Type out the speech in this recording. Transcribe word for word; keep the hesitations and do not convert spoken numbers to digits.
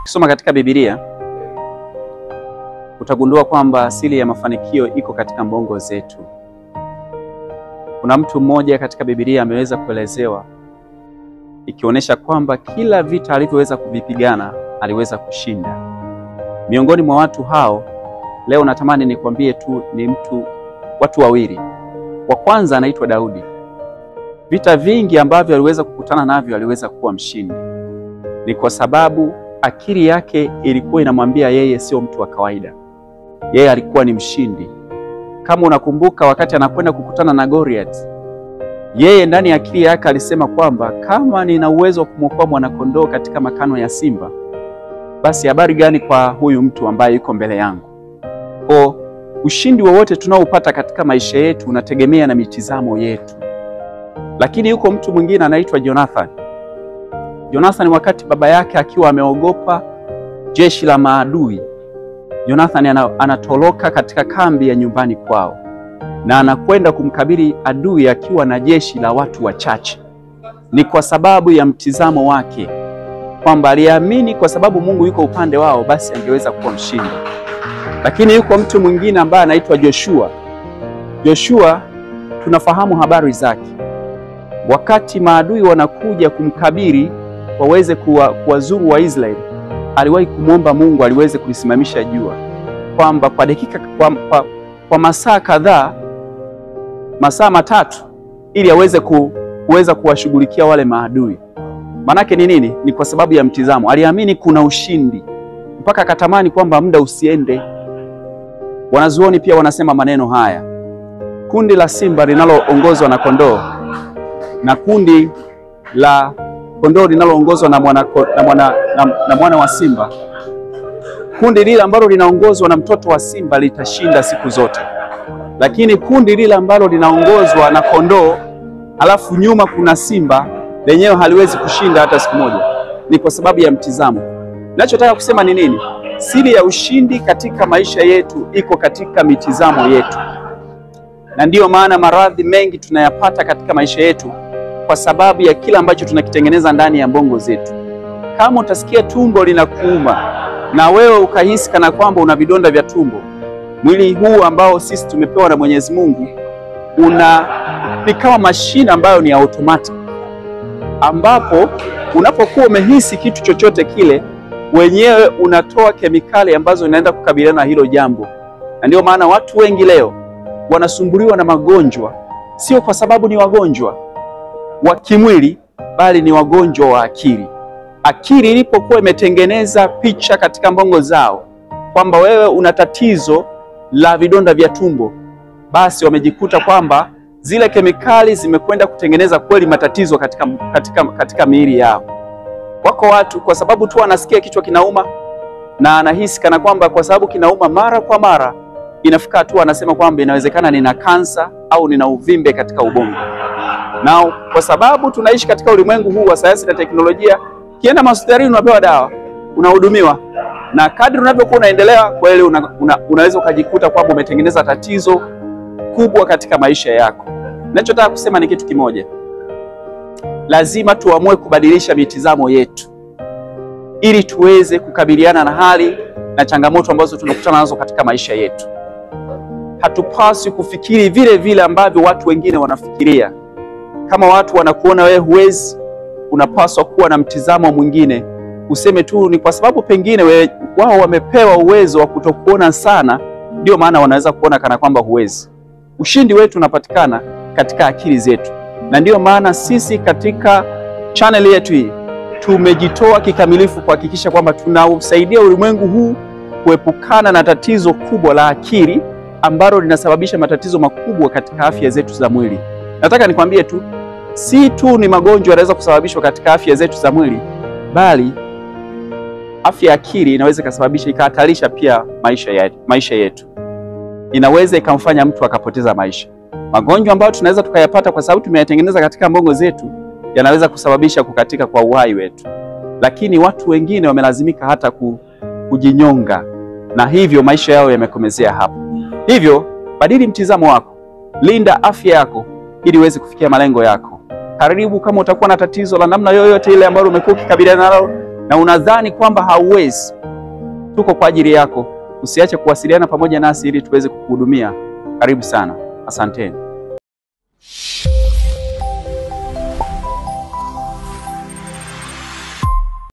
Ukisoma katika Biblia utagundua kwamba asili ya mafanikio iko katika mbongo zetu. Kuna mtu mmoja katika Biblia ameweza kuelezewa ikionyesha kwamba kila vita alivyoweza kuvipigana aliweza kushinda. Miongoni mwa watu hao leo natamani nikwambie tu ni mtu watu wawili. Wa kwanza anaitwa Daudi. Vita vingi ambavyo aliweza kukutana navyo aliweza kuwa mshindi. Ni kwa sababu akili yake ilikuwa inamwambia yeye sio mtu wa kawaida. Yeye alikuwa ni mshindi. Kama unakumbuka wakati anakwenda kukutana na Goliath, yeye ndani ya akili yake alisema kwamba kama nina uwezo wa kumwokoa mwanakondoo katika makano ya simba, basi habari gani kwa huyu mtu ambaye yuko mbele yangu? Kwa ushindi wowote tunaopata katika maisha yetu unategemea na mitizamo yetu. Lakini yuko mtu mwingine anaitwa Jonathan. Jonathan wakati baba yake akiwa ameogopa jeshi la maadui, Jonathan anatoroka katika kambi ya nyumbani kwao na anakwenda kumkabili adui akiwa na jeshi la watu wachache. Ni kwa sababu ya mtizamo wake kwamba aliamini kwa sababu Mungu yuko upande wao basi angeweza kuwa mshindi. Lakini yuko mtu mwingine ambaye anaitwa Joshua. Joshua tunafahamu habari zake. Wakati maadui wanakuja kumkabili waweze kuwazuru wa Israeli, aliwahi kumwomba Mungu aliweze kulisimamisha jua, kwamba kwa dakika kwa, kwa, kwa masaa kadhaa, masaa matatu, ili aweze ku, kuweza kuwashughulikia wale maadui. Manake ni nini? Ni kwa sababu ya mtizamo. Aliamini kuna ushindi mpaka akatamani kwamba muda usiende. Wanazuoni pia wanasema maneno haya: kundi la simba linaloongozwa na kondoo na kundi la kondoo linaloongozwa na mwana, na, mwana, na, na mwana wa simba, kundi lile ambalo linaongozwa na mtoto wa simba litashinda siku zote. Lakini kundi lile ambalo linaongozwa na kondoo alafu nyuma kuna simba, lenyewe haliwezi kushinda hata siku moja. Ni kwa sababu ya mtizamo. Ninachotaka kusema ni nini? Siri ya ushindi katika maisha yetu iko katika mitizamo yetu. Na ndiyo maana maradhi mengi tunayapata katika maisha yetu kwa sababu ya kila ambacho tunakitengeneza ndani ya mbongo zetu. Kama utasikia tumbo linakuuma na wewe ukahisi kana kwamba una vidonda vya tumbo, mwili huu ambao sisi tumepewa na Mwenyezi Mungu una ni kama mashine ambayo ni automatic, ambapo unapokuwa umehisi kitu chochote kile, wenyewe unatoa kemikali ambazo inaenda kukabiliana na hilo jambo. Na ndio maana watu wengi leo wanasumbuliwa na magonjwa, sio kwa sababu ni wagonjwa wa kimwili, bali ni wagonjwa wa akili. Akili ilipokuwa imetengeneza picha katika mbongo zao kwamba wewe una tatizo la vidonda vya tumbo, basi wamejikuta kwamba zile kemikali zimekwenda kutengeneza kweli matatizo katika, katika, katika miili yao. Wako watu kwa sababu tu anasikia kichwa kinauma na anahisi kana kwamba kwa sababu kinauma mara kwa mara, inafika tu anasema kwamba inawezekana nina kansa au nina uvimbe katika ubongo. Na kwa sababu tunaishi katika ulimwengu huu wa sayansi na teknolojia, kienda hospitalini unapewa dawa, unahudumiwa, na kadri unavyokuwa unaendelea kweli una, una, unaweza ukajikuta kwamba umetengeneza tatizo kubwa katika maisha yako. Ninachotaka kusema ni kitu kimoja: lazima tuamue kubadilisha mitizamo yetu ili tuweze kukabiliana na hali na changamoto ambazo tunakutana nazo katika maisha yetu. Hatupaswi kufikiri vile vile ambavyo watu wengine wanafikiria. Kama watu wanakuona wewe huwezi, unapaswa kuwa na mtizamo mwingine. Useme tu ni kwa sababu pengine we, wao wamepewa uwezo wa kutokuona sana, ndio maana wanaweza kuona kana kwamba huwezi. Ushindi wetu unapatikana katika akili zetu. Na ndio maana sisi katika channel yetu hii tumejitoa kikamilifu kuhakikisha kwamba tunausaidia ulimwengu huu kuepukana na tatizo kubwa la akili ambalo linasababisha matatizo makubwa katika afya zetu za mwili. Nataka nikwambie tu, si tu ni magonjwa yanaweza kusababishwa katika afya zetu za mwili, bali afya ya akili inaweza kusababisha ikahatarisha pia maisha yetu. Maisha yetu inaweza ikamfanya mtu akapoteza maisha. Magonjwa ambayo tunaweza tukayapata kwa sababu tumeyatengeneza katika mbongo zetu yanaweza kusababisha kukatika kwa uhai wetu. Lakini watu wengine wamelazimika hata kujinyonga, na hivyo maisha yao yamekomezea hapo. Hivyo badili mtizamo wako, linda afya yako ili uweze kufikia malengo yako. Karibu, kama utakuwa na tatizo la namna yoyote ile ambalo umekuwa ukikabiliana nalo, na unadhani kwamba hauwezi, tuko kwa ajili yako. Usiache kuwasiliana pamoja nasi ili tuweze kukuhudumia. Karibu sana. Asanteni.